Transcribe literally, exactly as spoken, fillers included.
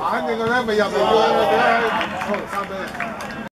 反正我咧咪入嚟要俾三俾。